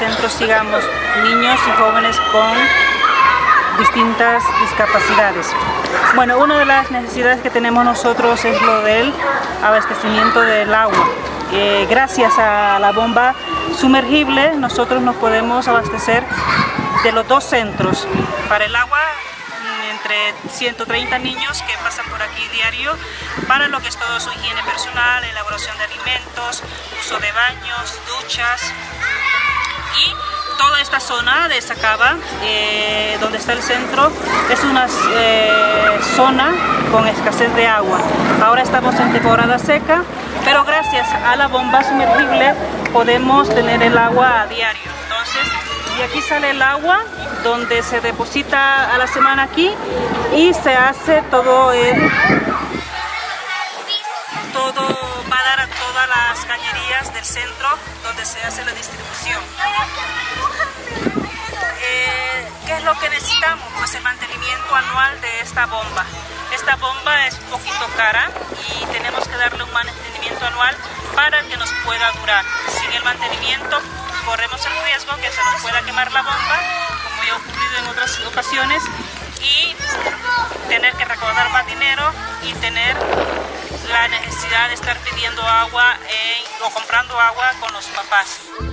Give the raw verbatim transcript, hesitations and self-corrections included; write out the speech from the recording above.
centro sigamos niños y jóvenes con distintas discapacidades. Bueno, una de las necesidades que tenemos nosotros es lo del abastecimiento del agua. Eh, gracias a la bomba sumergible nosotros nos podemos abastecer de los dos centros. Para el agua, entre ciento treinta niños que pasan por aquí diario, para lo que es todo su higiene personal, elaboración de alimentos, uso de baños, duchas, y toda esta zona de Sacaba, eh, donde está el centro, es una eh, zona con escasez de agua. Ahora estamos en temporada seca, pero gracias a la bomba sumergible podemos tener el agua a diario. Entonces, y aquí sale el agua, donde se deposita a la semana aquí y se hace todo el... todo va a dar a todas las cañerías del centro donde se hace la distribución. Eh, ¿Qué es lo que necesitamos? Pues el mantenimiento anual de esta bomba. Esta bomba es un poquito cara y tenemos que darle un mantenimiento anual para que nos pueda durar. Sin el mantenimiento corremos el riesgo que se nos pueda quemar la bomba, como ya ha ocurrido en otras ocasiones, y tener que recaudar más dinero y tener la necesidad de estar pidiendo agua eh, o comprando agua con los papás.